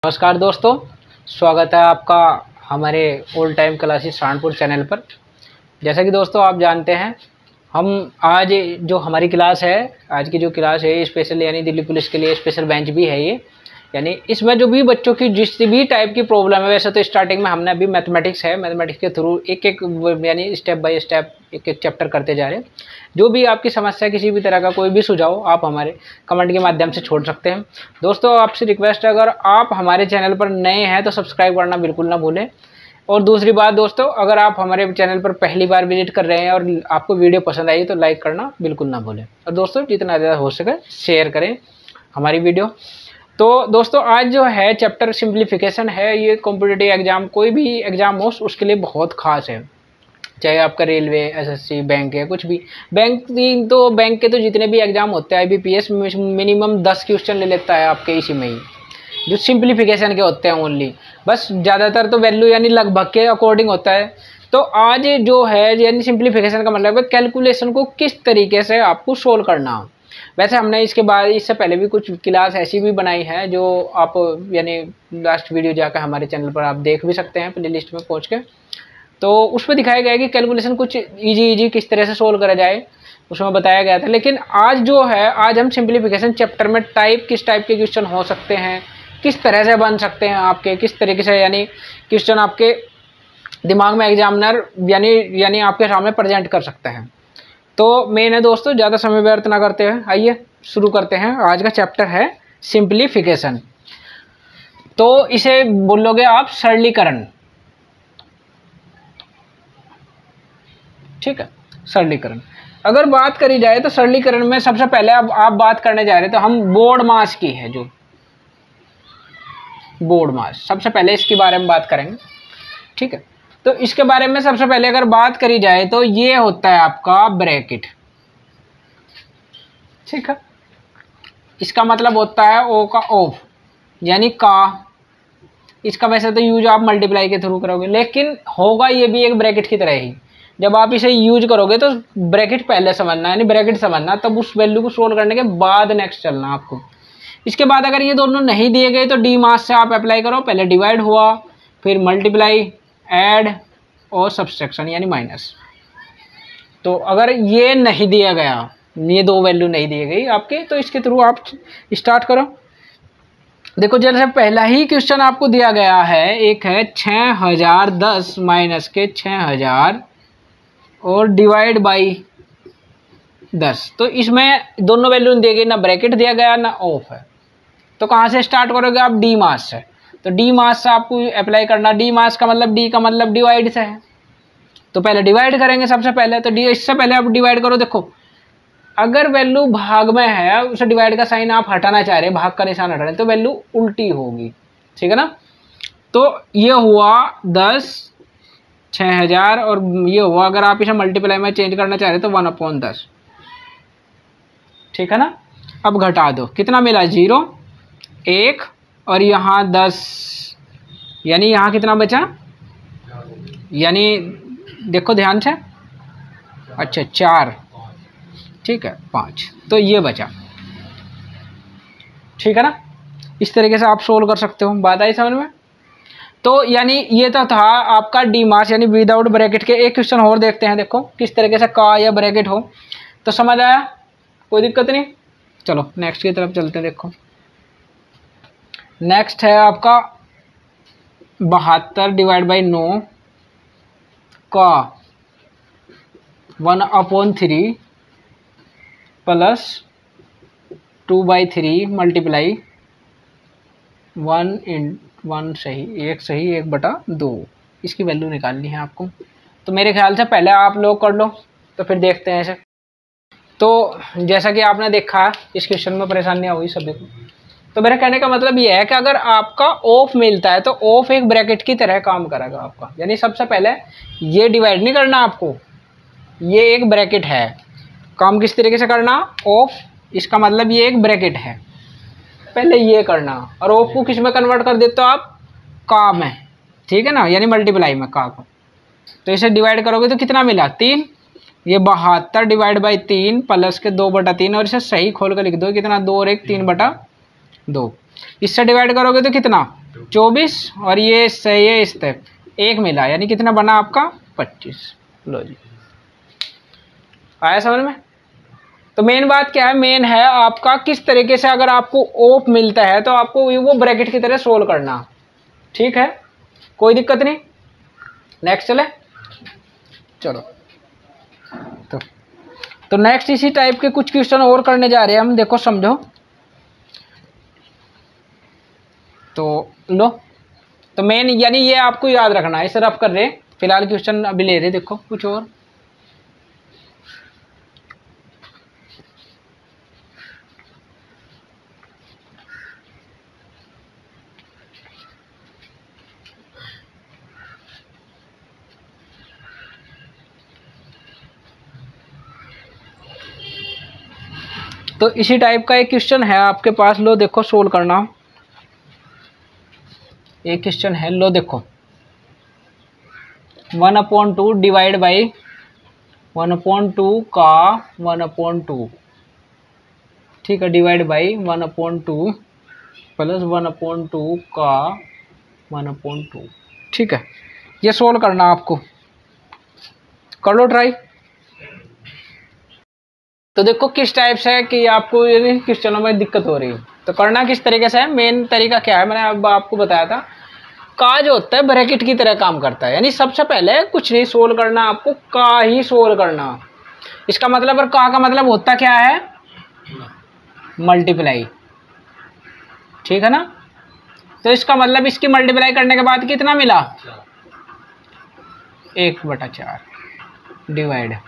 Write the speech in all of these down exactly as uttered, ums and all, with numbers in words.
नमस्कार दोस्तों, स्वागत है आपका हमारे old time classes Saharanpur channel पर। जैसा कि दोस्तों आप जानते हैं, हम आज जो हमारी क्लास है, आज की जो क्लास है स्पेशल यानी दिल्ली पुलिस के लिए स्पेशल बेंच भी है ये। यानी इसमें जो भी बच्चों की जिस भी टाइप की प्रॉब्लम है, वैसे तो स्टार्टिंग में हमने अभी मैथमेटिक्स है, मैथमेटिक्स के थ्रू एक एक यानी स्टेप बाय स्टेप एक एक चैप्टर करते जा रहे हैं। जो भी आपकी समस्या, किसी भी तरह का कोई भी सुझाव आप हमारे कमेंट के माध्यम से छोड़ सकते हैं। दोस्तों आपसे रिक्वेस्ट है, अगर आप हमारे चैनल पर नए हैं तो सब्सक्राइब करना बिल्कुल ना भूलें। और दूसरी बात दोस्तों, अगर आप हमारे चैनल पर पहली बार विजिट कर रहे हैं और आपको वीडियो पसंद आई तो लाइक करना बिल्कुल ना भूलें। और दोस्तों जितना ज़्यादा हो सके शेयर करें हमारी वीडियो। तो दोस्तों आज जो है चैप्टर सिंप्लीफिकेशन है, ये कॉम्पिटिटिव एग्जाम कोई भी एग्जाम हो उसके लिए बहुत खास है। चाहे आपका रेलवे, एसएससी, बैंक है, कुछ भी बैंक तो बैंक के तो जितने भी एग्जाम होते हैं आईबीपीएस मिनिमम दस क्वेश्चन ले लेता है आपके इसी में ही, जो सिंप्लीफिकेशन के होते हैं ओनली। बस ज़्यादातर तो वैल्यू यानी लगभग के अकॉर्डिंग होता है। तो आज जो है यानी सिंप्लीफिकेशन का मतलब है कैलकुलेशन को किस तरीके से आपको सोल्व करना। वैसे हमने इसके बाद इससे पहले भी कुछ क्लास ऐसी भी बनाई है जो आप यानी लास्ट वीडियो जाकर हमारे चैनल पर आप देख भी सकते हैं प्ले लिस्ट में पहुँच के। तो उसमें दिखाया गया है कि कैलकुलेशन कुछ इजी इजी किस तरह से सोल्व करा जाए, उसमें बताया गया था। लेकिन आज जो है, आज हम सिंप्लीफिकेशन चैप्टर में टाइप किस टाइप के क्वेश्चन हो सकते हैं, किस तरह से बन सकते हैं आपके, किस तरीके से यानी क्वेश्चन आपके दिमाग में एग्जामिनर यानी यानी आपके सामने प्रेजेंट कर सकते हैं। तो मैंने दोस्तों ज़्यादा समय व्यर्थ ना करते हुए आइए शुरू करते हैं। आज का चैप्टर है सिंप्लीफिकेशन। तो इसे बोलोगे आप सरलीकरण, ठीक है, सरलीकरण। अगर बात करी जाए तो सरलीकरण में सबसे पहले अब आप बात करने जा रहे हैं तो हम बोर्ड मास की है, जो बोर्ड मास सबसे पहले इसके बारे में बात करेंगे, ठीक है। तो इसके बारे में सबसे पहले अगर बात करी जाए तो ये होता है आपका ब्रैकेट, ठीक है। इसका मतलब होता है ओ का ऑफ यानी का। इसका वैसे तो यूज आप मल्टीप्लाई के थ्रू करोगे, लेकिन होगा ये भी एक ब्रैकेट की तरह ही। जब आप इसे यूज करोगे तो ब्रैकेट पहले समझना यानी ब्रैकेट समझना, तब उस वैल्यू को सोल्व करने के बाद नेक्स्ट चलना आपको। इसके बाद अगर ये दोनों नहीं दिए गए तो डी मास से आप अप्लाई करो। पहले डिवाइड हुआ, फिर मल्टीप्लाई, ऐड और सब्सट्रैक्शन यानी माइनस। तो अगर ये नहीं दिया गया, ये दो वैल्यू नहीं दी गई आपके, तो इसके थ्रू आप स्टार्ट करो। देखो जैसे पहला ही क्वेश्चन आपको दिया गया है, एक है छः हजार दस माइनस के छः हजार और डिवाइड बाई दस। तो इसमें दोनों वैल्यू दिए गए, ना ब्रैकेट दिया गया ना ऑफ है। तो कहाँ से स्टार्ट करोगे आप? डी मास से। तो डी मास से आपको अप्लाई करना। डी मास का मतलब डी का मतलब डिवाइड से है, तो पहले डिवाइड करेंगे सबसे पहले। तो डी इससे पहले आप डिवाइड करो। देखो अगर वैल्यू भाग में है, उसे डिवाइड का साइन आप हटाना चाह रहे हैं, भाग का निशान हटा रहे हैं, तो वैल्यू उल्टी होगी, ठीक है ना। तो ये हुआ दस छः हजार और ये हुआ, अगर आप इसे मल्टीप्लाई में चेंज करना चाह रहे हैं तो वन अपॉन दस, ठीक है ना। अब घटा दो, कितना मिला? जीरो, एक और यहाँ दस, यानी यहाँ कितना बचा? यानी देखो ध्यान से, अच्छा चार, ठीक है, पाँच, तो ये बचा, ठीक है ना। इस तरीके से आप सोल्व कर सकते हो। बात आई समझ में? तो यानी ये तो था आपका डी मास यानी विदाउट ब्रैकेट के। एक क्वेश्चन और देखते हैं, देखो किस तरीके से का या ब्रैकेट हो। तो समझ आया? कोई दिक्कत नहीं। चलो नेक्स्ट की तरफ चलते हैं। देखो नेक्स्ट है आपका बहत्तर डिवाइड बाई नौ का one upon three plus two by three multiply one in one सही, एक सही, एक बटा दो। इसकी वैल्यू निकालनी है आपको। तो मेरे ख्याल से पहले आप लोग कर लो, तो फिर देखते हैं ऐसे। तो जैसा कि आपने देखा इस क्वेश्चन में परेशानियाँ हुई सभी को। तो मेरा कहने का मतलब ये है कि अगर आपका ऑफ मिलता है तो ऑफ एक ब्रैकेट की तरह काम करेगा आपका। यानी सबसे पहले ये डिवाइड नहीं करना आपको, ये एक ब्रैकेट है। काम किस तरीके से करना? ऑफ, इसका मतलब ये एक ब्रैकेट है, पहले ये करना। और ऑफ को किस में कन्वर्ट कर देते हो आप? का में, ठीक है ना, यानी मल्टीप्लाई में का को। तो इसे डिवाइड करोगे तो कितना मिला? तीन। ये बहत्तर डिवाइड बाई तीन प्लस के दो बटा तीन, और इसे सही खोल कर लिख दो कितना? दो और एक तीन बटा दो। इससे डिवाइड करोगे तो कितना, चौबीस, और ये सही है इस तक एक मिला, यानी कितना बना आपका पच्चीस। लो जी, आया समझ में। तो मेन बात क्या है, मेन है आपका किस तरीके से अगर आपको ओप मिलता है तो आपको वो ब्रैकेट की तरह सोल्व करना। ठीक है, कोई दिक्कत नहीं। नेक्स्ट चले, चलो। तो तो नेक्स्ट इसी टाइप के कुछ क्वेश्चन और करने जा रहे हैं हम, देखो समझो। तो लो, तो मेन यानी ये आपको याद रखना है, इसे रफ कर रहे, फिलहाल क्वेश्चन अभी ले रहे, देखो कुछ और। तो इसी टाइप का एक क्वेश्चन है आपके पास, लो देखो सोल्व करना। एक क्वेश्चन है, लो देखो, one upon two divide by one upon two का वन अपॉन टू, ठीक है, divide by one upon two plus one upon two का वन अपॉन टू। ठीक है, ये सोल्व करना आपको, कर लो ट्राई। तो देखो किस टाइप से है कि आपको ये क्वेश्चनों में दिक्कत हो रही है। तो करना किस तरीके से है, मेन तरीका क्या है, मैंने अब आपको बताया था। का जो होता है ब्रैकेट की तरह काम करता है, यानी सबसे पहले कुछ नहीं सोल्व करना, आपको का ही सोल्व करना। इसका मतलब, और का का मतलब होता क्या है, मल्टीप्लाई। ठीक है ना। तो इसका मतलब इसकी मल्टीप्लाई करने के बाद कितना मिला, एक बटा चार डिवाइड।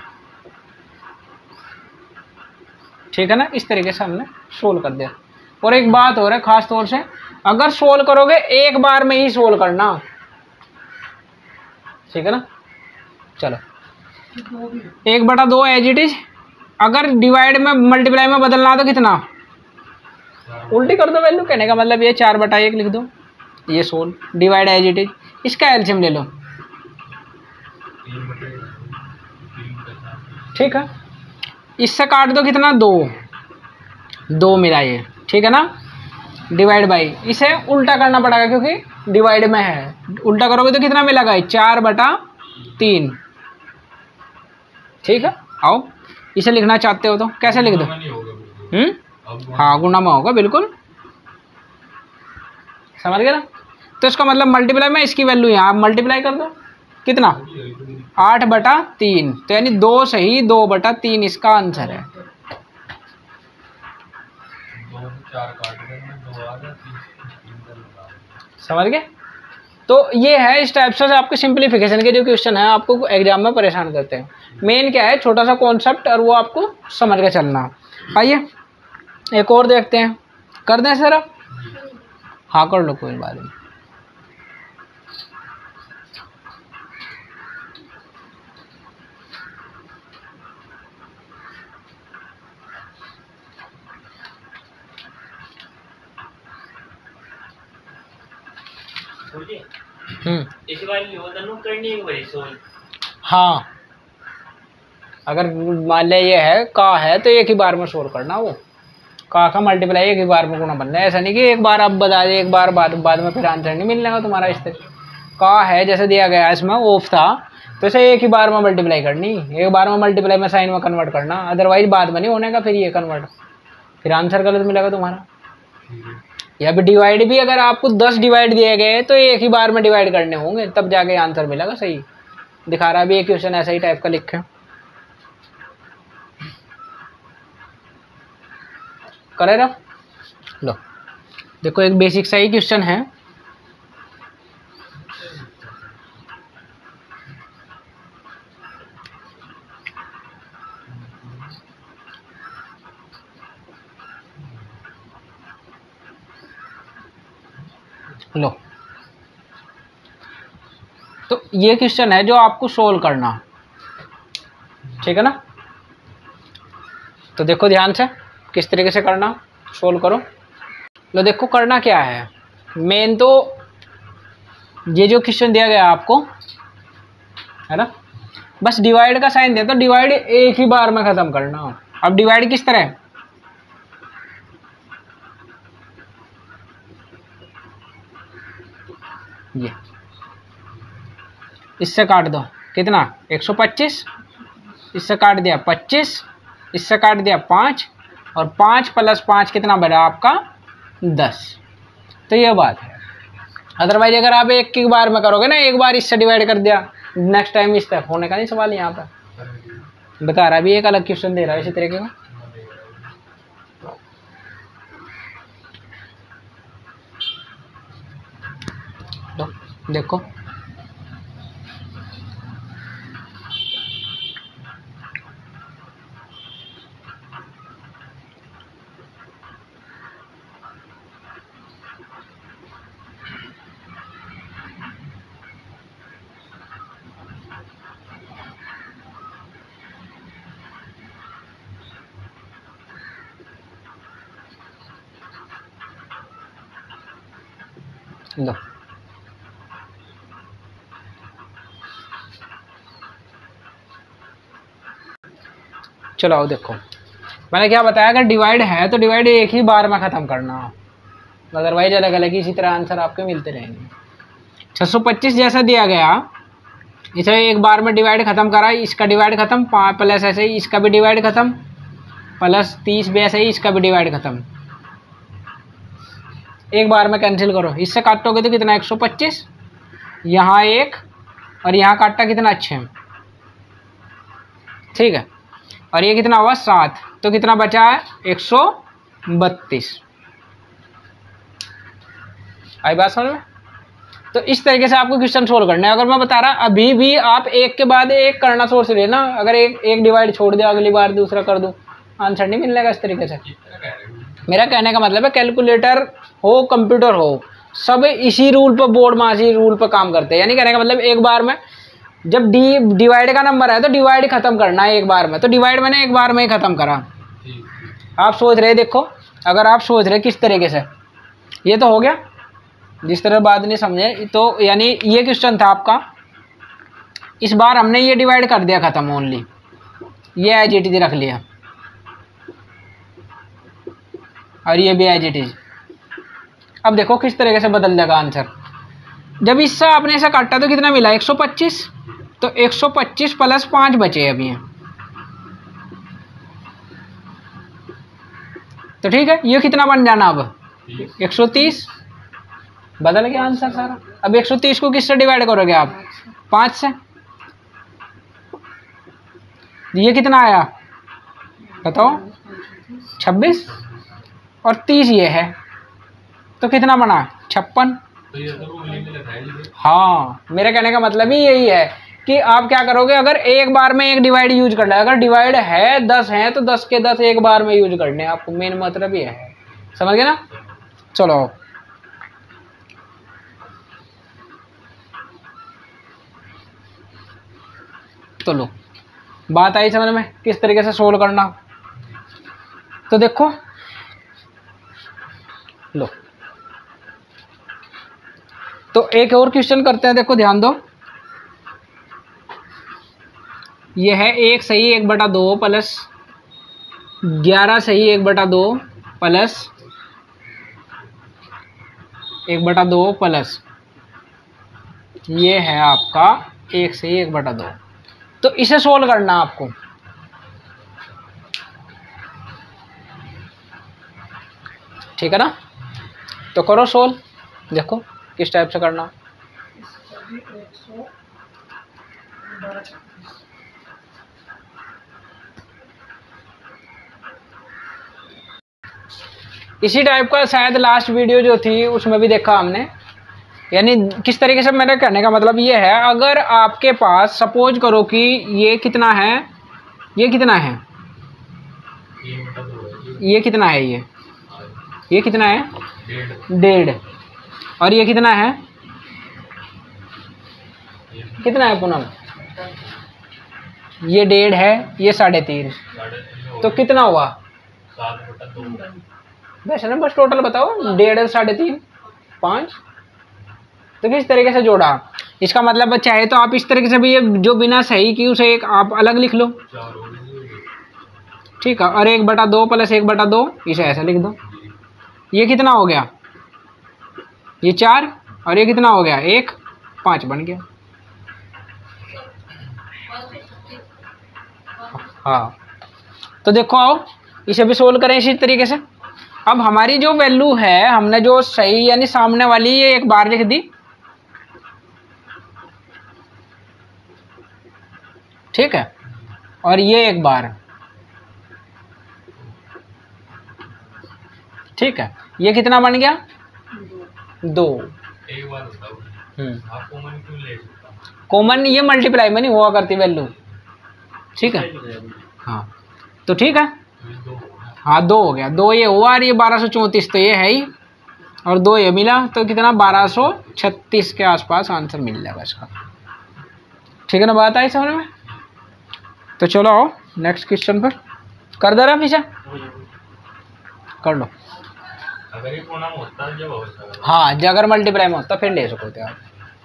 ठीक है ना, इस तरीके से हमने सोल्व कर दिया। और एक बात हो रहा है खास तौर से, अगर सोल्व करोगे एक बार में ही सोल्व करना। ठीक है ना। चलो, एक बटा दो एज इट इज, अगर डिवाइड में मल्टीप्लाई में बदलना तो कितना, उल्टी कर दो वैल्यू, कहने का मतलब ये चार बटा एक लिख दो, ये solve. Divide as it is, इसका एलसीएम ले लो। ठीक है, इससे काट दो कितना, दो, दो मिला ये। ठीक है ना। डिवाइड बाई, इसे उल्टा करना पड़ेगा क्योंकि डिवाइड में है, उल्टा करोगे तो कितना मिलेगा, चार बटा तीन। ठीक है, आओ इसे लिखना चाहते हो तो कैसे लिख दो, हम्म हाँ गुणा में होगा, बिल्कुल समझ गए ना। तो इसका मतलब मल्टीप्लाई में इसकी वैल्यू यहाँ मल्टीप्लाई कर दो, कितना, आठ बटा तीन, तो यानी दो सही, दो बटा तीन इसका आंसर है। समझ गए। तो ये है इस टाइप से आपके सिंप्लीफिकेशन के जो क्वेश्चन है आपको एग्जाम में परेशान करते हैं। मेन क्या है, छोटा सा कॉन्सेप्ट, और वो आपको समझ के चलना। आइए एक और देखते हैं, कर दें सर आप, हाँ कर लो कोई बात नहीं। हम्म हाँ, अगर मान लिया ये है का है तो एक ही बार में सोल्व करना, वो का का मल्टीप्लाई एक ही बार में गुणा बनना है। ऐसा नहीं कि एक बार आप बता दे, एक बार बाद बाद में फिर आंसर नहीं मिलने का तुम्हारा। इस तरह का है जैसे दिया गया इसमें ऑफ था, तो इसे एक ही बार में मल्टीप्लाई करनी, एक बार में मल्टीप्लाई में साइन में कन्वर्ट करना, अदरवाइज बाद में नहीं होने का फिर ये कन्वर्ट, फिर आंसर गलत मिलेगा तुम्हारा। या फिर डिवाइड भी अगर आपको दस डिवाइड दिए गए तो एक ही बार में डिवाइड करने होंगे, तब जाके आंसर मिलेगा सही। दिखा रहा है अभी एक क्वेश्चन ऐसा ही टाइप का लिखे, करे रहा। लो देखो एक बेसिक सा ही क्वेश्चन है, लो तो ये क्वेश्चन है जो आपको सोल्व करना। ठीक है ना। तो देखो ध्यान से किस तरीके से करना, सोल्व करो। लो देखो करना क्या है, मेन तो ये जो क्वेश्चन दिया गया आपको है ना, बस डिवाइड का साइन दिया तो डिवाइड एक ही बार में खत्म करना। अब डिवाइड किस तरह, ये इससे काट दो, कितना एक सौ पच्चीस, इससे काट दिया पच्चीस, इससे काट दिया पाँच, और पाँच प्लस पाँच कितना बना आपका दस। तो ये बात है। अदरवाइज अगर आप एक की बार में करोगे ना, एक बार इससे डिवाइड कर दिया, नेक्स्ट टाइम इस तक होने का नहीं सवाल। यहाँ पर बता रहा है, अभी एक अलग क्वेश्चन दे रहा है इसी तरीके का। तो देखो लो, चलो आओ देखो, मैंने क्या बताया, अगर डिवाइड है तो डिवाइड एक ही बार में ख़त्म करना, अदरवाइज अलग अलग इसी तरह आंसर आपके मिलते रहेंगे। छः सौ पच्चीस जैसा दिया गया, इसे एक बार में डिवाइड ख़त्म करा, इसका डिवाइड ख़त्म, पाँच प्लस ऐसे ही इसका भी डिवाइड ख़त्म, प्लस तीस भी ऐसे ही इसका भी डिवाइड ख़त्म। एक बार में कैंसिल करो, इससे काटोगे तो कितना एक सौ पच्चीस, यहाँ एक और यहाँ काटा कितना छः, ठीक है, और ये कितना हुआ सात, तो कितना बचा है एक सौ बत्तीस। आई बात समझ में? तो इस तरीके से आपको क्वेश्चन सोल्व करना है। अगर मैं बता रहा अभी भी आप एक के बाद एक करना सोच रहे ना, अगर एक एक डिवाइड छोड़ दिया अगली बार दूसरा कर दूं, आंसर नहीं मिलने का इस तरीके से। मेरा कहने का मतलब है कैलकुलेटर हो कंप्यूटर हो, सब इसी रूल पर, बोर्ड में इसी रूल पर काम करते हैं। यानी कहने का मतलब एक बार में जब डी डिवाइड का नंबर है तो डिवाइड खत्म करना है एक बार में, तो डिवाइड मैंने एक बार में ही खत्म करा। आप सोच रहे देखो, अगर आप सोच रहे किस तरीके से, ये तो हो गया, जिस तरह बात नहीं समझे तो यानी ये क्वेश्चन था आपका, इस बार हमने ये डिवाइड कर दिया खत्म, ओनली ये एज इट इज रख लिया और ये भी एज इट इज। अब देखो किस तरीके से बदल देगा आंसर। जब इससे आपने इसे काटा तो कितना मिला एक सौ पच्चीस, तो एक सौ पच्चीस प्लस पाँच बचे अभी हैं, तो ठीक है, ये कितना बन जाना अब एक सौ तीस, बदल गया आंसर सारा। अब एक सौ तीस को किससे डिवाइड करोगे आप, पाँच से, ये कितना आया बताओ छब्बीस, और तीस ये है, तो कितना बना छप्पन। हाँ, मेरे कहने का मतलब ही यही है कि आप क्या करोगे, अगर एक बार में एक डिवाइड यूज करना है, अगर डिवाइड है दस है तो दस के दस एक बार में यूज करने हैं आपको, मेन मतलब ये है, समझ गए ना। चलो तो लो, बात आई समझ में किस तरीके से सोल्व करना। तो देखो लो, तो एक और क्वेश्चन करते हैं, देखो ध्यान दो, ये है एक सही एक बटा दो प्लस ग्यारह सही एक बटा दो प्लस एक बटा दो प्लस ये है आपका एक सही एक बटा दो। तो इसे सोल्व करना आपको, ठीक है ना। तो करो सोल्व, देखो किस टाइप से करना। इसी टाइप का शायद लास्ट वीडियो जो थी उसमें भी देखा हमने। यानी किस तरीके से, मेरा कहने का मतलब ये है, अगर आपके पास सपोज करो कि ये कितना है, ये कितना है, ये कितना है, ये ये कितना है डेढ़, और ये कितना है, कितना है पूनम, ये डेढ़ है, ये साढ़े तीन, तो कितना हुआ वैसे ना, बस टोटल बताओ, डेढ़ साढ़े तीन पाँच। तो किस तरीके से जोड़ा, इसका मतलब चाहे तो आप इस तरीके से भी, ये जो बिना सही की उसे एक आप अलग लिख लो, ठीक है, और एक बटा दो प्लस एक बटा दो इसे ऐसा लिख दो। ये कितना हो गया, ये चार और ये कितना हो गया, एक पाँच बन गया। हाँ, तो देखो आओ इसे भी सोल्व करें इसी तरीके से। अब हमारी जो वैल्यू है, हमने जो सही यानी सामने वाली ये एक बार लिख दी, ठीक है, और ये एक बार, ठीक है, ये कितना बन गया, दो। एक बार बताओ, आप कॉमन क्यों ले सकते हो? कॉमन ये मल्टीप्लाई में नहीं हुआ करती वैल्यू, ठीक है। हाँ तो ठीक है, हाँ दो हो गया, दो ये हुआ और ये बारह सौ चौंतीस तो ये है ही, और दो ये मिला तो कितना बारह सौ छत्तीस के आसपास आंसर मिल जाएगा इसका, ठीक है ना, बात आई समझ में। तो चलो आओ नेक्स्ट क्वेश्चन पर, कर दे रहा पीछे, कर लो। अगर ये पूर्ण होता है जब होता है, हाँ जब अगर मल्टीप्लाई में होता फिर ले सकते आप।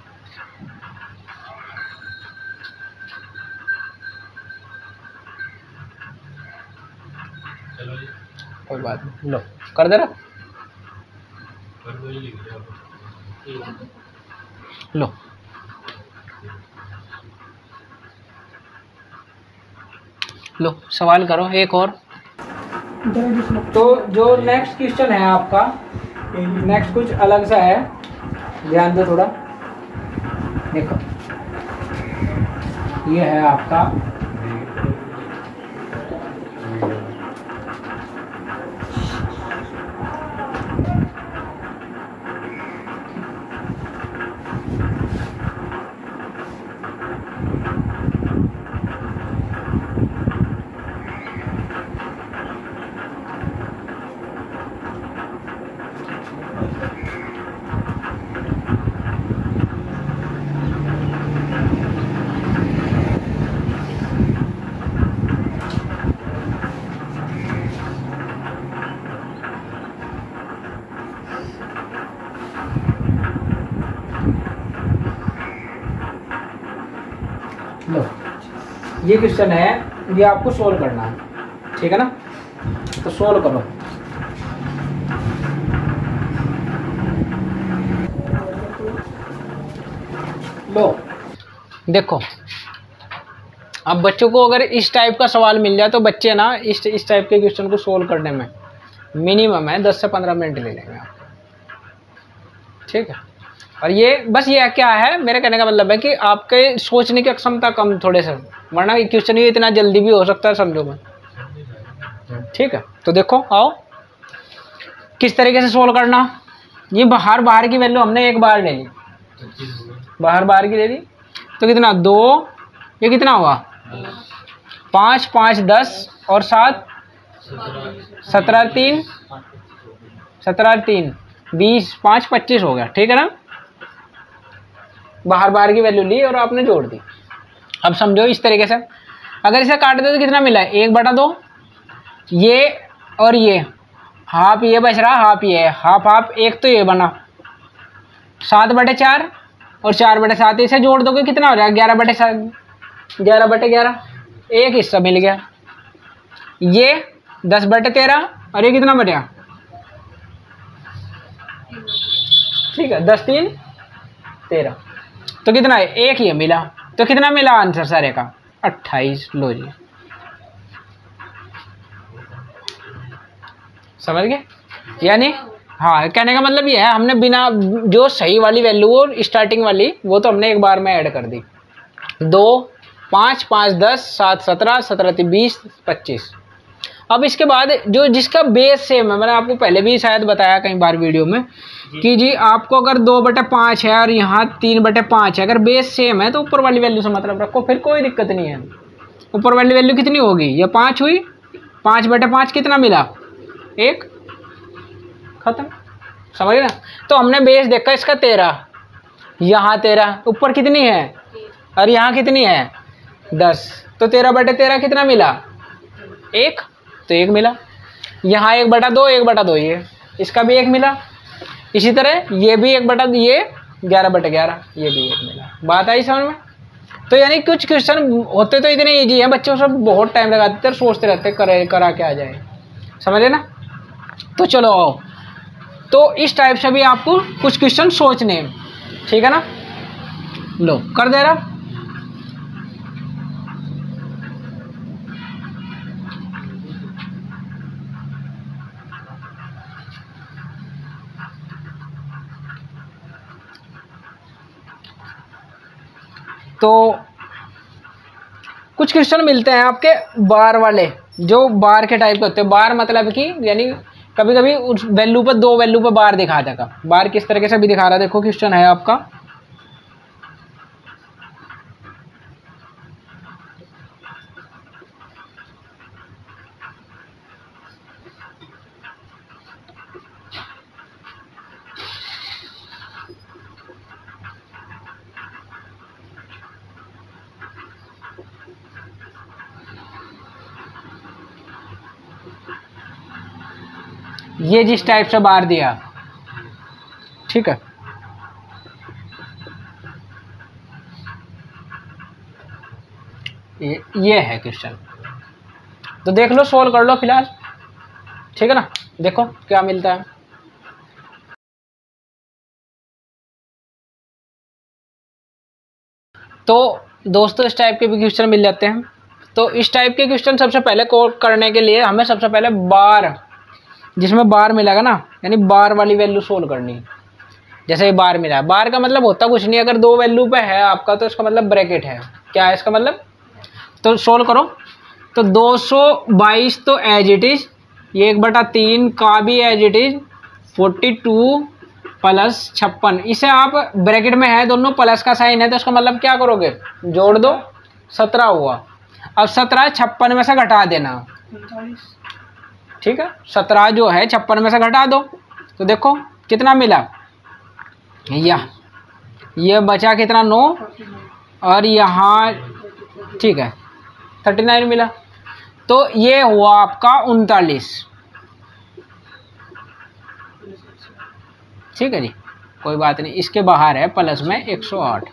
चलो जी कोई बात नहीं, लो कर दे रहा, कर दो, ये लिख दिया। लो लो सवाल करो एक और। तो जो नेक्स्ट क्वेश्चन है आपका, नेक्स्ट कुछ अलग सा है, ध्यान दो थोड़ा, देखो ये है आपका लो ये क्वेश्चन है, ये आपको सोल्व करना है, ठीक है ना, तो सोल्व करो। लो देखो, अब बच्चों को अगर इस टाइप का सवाल मिल जाए तो बच्चे ना इस इस टाइप के क्वेश्चन को सोल्व करने में मिनिमम है दस से पंद्रह मिनट ले लेंगे आप, ठीक है। और ये बस ये क्या है, मेरे कहने का मतलब है कि आपके सोचने की क्षमता कम थोड़े से, वरना क्वेश्चन ये इतना जल्दी भी हो सकता है समझो में, ठीक है। तो देखो आओ किस तरीके से सोल्व करना। ये बाहर बाहर की वैल्यू हमने एक बार ले ली, बाहर बाहर की ले ली तो कितना, दो, ये कितना हुआ, पाँच पाँच दस और सात सत्रह, तीन सत्रह तीन बीस, पाँच पच्चीस हो गया, ठीक है ना। बाहर बाहर की वैल्यू ली और आपने जोड़ दी। अब समझो इस तरीके से, अगर इसे काट दे तो कितना मिला है, एक बटा दो, ये और ये हाफ, ये बच रहा हाफ, ये हाफ हाफ, एक तो ये बना, सात बटे चार और चार बटे सात, इसे जोड़ दोगे कितना हो जाएगा, ग्यारह बटे सात, ग्यारह बटे ग्यारह, एक हिस्सा मिल गया। ये दस बटे तेरह और ये कितना बचा, ठीक है, दस तीन तेरह, तो कितना है, एक ये मिला, तो कितना मिला आंसर सारे का, अट्ठाईस। लो जी समझ गए, यानी हाँ कहने का मतलब ये है, हमने बिना जो सही वाली वैल्यू और स्टार्टिंग वाली वो तो हमने एक बार में ऐड कर दी, दो पाँच पाँच दस सात सत्रह सत्रह तीन बीस पच्चीस। अब इसके बाद जो जिसका बेस सेम है, मैंने आपको पहले भी शायद बताया कई बार वीडियो में कि जी आपको अगर दो बटे पाँच है और यहाँ तीन बटे पाँच है, अगर बेस सेम है तो ऊपर वाली वैल्यू से मतलब रखो, फिर कोई दिक्कत नहीं है। ऊपर वाली वैल्यू कितनी होगी, ये पाँच हुई, पाँच बटे पाँच कितना मिला, एक, खत्म, समझ ना। तो हमने बेस देखा इसका तेरह, यहाँ तेरह, ऊपर कितनी है और यहाँ कितनी है दस, तो तेरह बटे तेरह कितना मिला, एक, तो एक मिला। यहाँ एक बटा दो, एक बटा दो, ये इसका भी एक मिला। इसी तरह ये भी एक बटा, ये ग्यारह बटे ग्यारह, ये भी एक मिला। बात आई समझ में। तो यानी कुछ क्वेश्चन होते तो इतने इजी हैं, बच्चों सब बहुत टाइम लगाते हैं, सोचते रहते करे करा के आ जाए, समझे ना। तो चलो आओ, तो इस टाइप से भी आपको कुछ क्वेश्चन सोचने हैं। ठीक है ना। लो कर दे रहा। तो कुछ क्वेश्चन मिलते हैं आपके बार वाले, जो बार के टाइप के होते हैं। बार मतलब कि यानी कभी कभी उस वैल्यू पर दो वैल्यू पर बार दिखा देगा। बार किस तरीके से भी दिखा रहा है, देखो क्वेश्चन है आपका। ये जिस टाइप से बार दिया, ठीक है, ये ये है क्वेश्चन। तो देख लो, सोल्व कर लो फिलहाल, ठीक है ना। देखो क्या मिलता है। तो दोस्तों इस टाइप के भी क्वेश्चन मिल जाते हैं। तो इस टाइप के क्वेश्चन सबसे पहले को करने के लिए हमें सबसे पहले बार, जिसमें बार मिलेगा ना, यानी बार वाली वैल्यू सोल्व करनी है। जैसे ये बार मिला है, बार का मतलब होता कुछ नहीं, अगर दो वैल्यू पे है आपका तो इसका मतलब ब्रैकेट है। क्या है इसका मतलब? तो सोल्व करो। तो दो सौ बाईस तो एज इट इज, ये एक बटा तीन का भी as it is, forty two plus छप्पन, इसे आप ब्रैकेट में है दोनों, प्लस का साइन है तो इसका मतलब क्या करोगे, जोड़ दो, सत्रह हुआ। अब सत्रह छप्पन में से घटा देना, ठीक है। सत्रह जो है छप्पन में से घटा दो, तो देखो कितना मिला, या ये बचा कितना, नौ, और यहाँ ठीक है थर्टी नाइन मिला। तो ये हुआ आपका उनतालीस, ठीक है जी, कोई बात नहीं। इसके बाहर है प्लस में एक सौ आठ,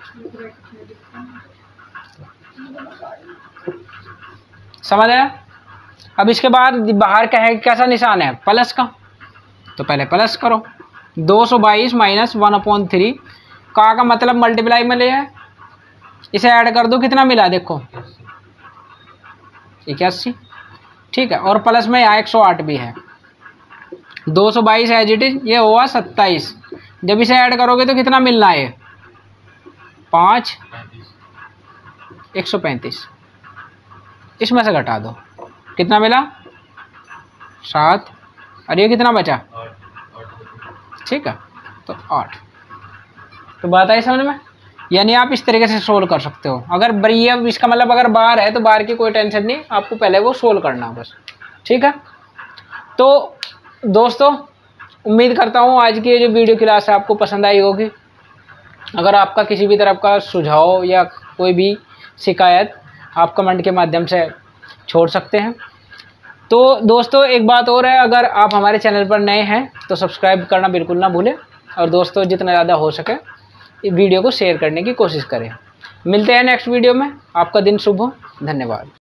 समझ आया। अब इसके बाद बाहर का है कैसा निशान है, प्लस का, तो पहले प्लस करो। दो सौ बाईस माइनस वन अपॉन थ्री का का मतलब मल्टीप्लाई में ले है, इसे ऐड कर दो, कितना मिला देखो, इक्यासी, ठीक है। और प्लस में यहाँ एक सौ आठ भी है। दो सौ बाईस एज इट इज, ये हुआ सत्ताईस, जब इसे ऐड करोगे तो कितना मिलना है, पाँच, एक सौ पैंतीस, इसमें से घटा दो, कितना मिला, सात, और ये कितना बचा, ठीक है, तो आठ। तो बात आई समझ में। यानी आप इस तरीके से सोल्व कर सकते हो। अगर बरिया इसका मतलब अगर बार है तो बार की कोई टेंशन नहीं, आपको पहले वो सोल्व करना बस, ठीक है। तो दोस्तों उम्मीद करता हूँ आज की ये जो वीडियो क्लास है आपको पसंद आई होगी। अगर आपका किसी भी तरह का सुझाव या कोई भी शिकायत आप कमेंट के माध्यम से छोड़ सकते हैं। तो दोस्तों एक बात और है, अगर आप हमारे चैनल पर नए हैं तो सब्सक्राइब करना बिल्कुल ना भूलें, और दोस्तों जितना ज़्यादा हो सके इस वीडियो को शेयर करने की कोशिश करें। मिलते हैं नेक्स्ट वीडियो में, आपका दिन शुभ हो, धन्यवाद।